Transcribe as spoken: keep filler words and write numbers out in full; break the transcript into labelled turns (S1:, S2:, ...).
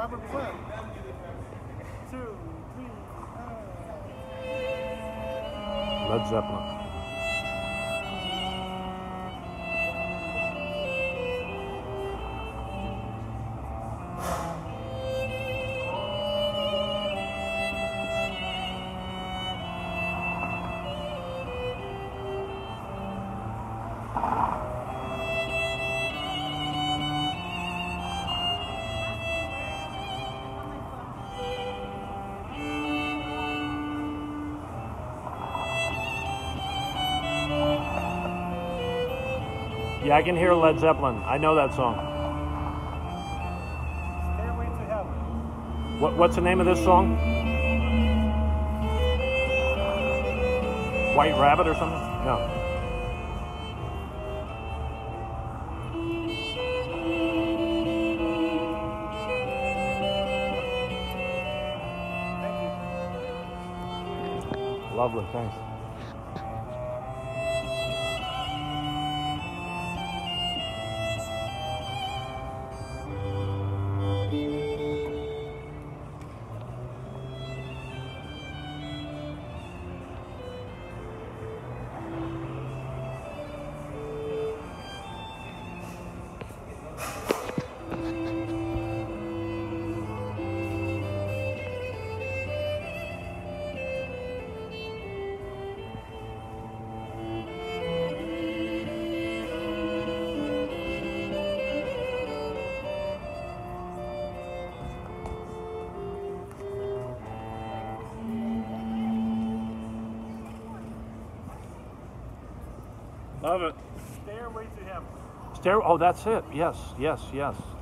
S1: Robert Plant. Two, three, uh...
S2: Led Zeppelin. Yeah, I can hear Led Zeppelin. I know that song.
S1: Stairway to Heaven.
S2: What, what's the name of this song? White Rabbit or something? No.
S1: Thank you.
S2: Lovely, thanks.
S1: Love it. Stairway to Heaven.
S2: Stair. Oh, that's it. Yes, yes, yes.